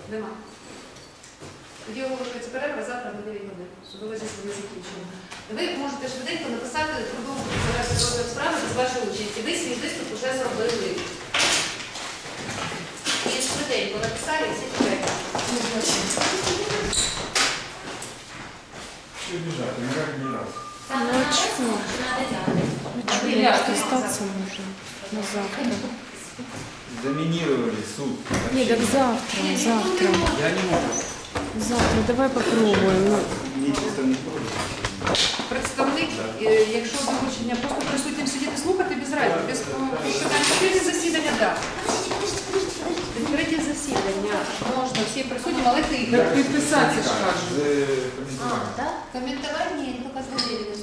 Нема. Тоді оголошується перерва завтра на 9 годин. Судове засідання закінчено. Ви можете швиденько написати, продовжувати завершити розгляд справи без вашої участі. Ви свій виступ вже зробили. І швиденько написали, і всі чекають. Все бежать, не раз. Ну что? Может остаться можно на завтра. Заминировали суд. Нет, так завтра. Я не могу. Завтра, давай попробуем. Ну, Мне чисто не проще. Представник, якщо доручення, просто присутнім сидіти слухати без разу, без питань. Відкриті засідання, так. Відкриті засідання. Можна всі присутні, але ти. Так підписатися ж кажуть. Коментувати ні, тільки з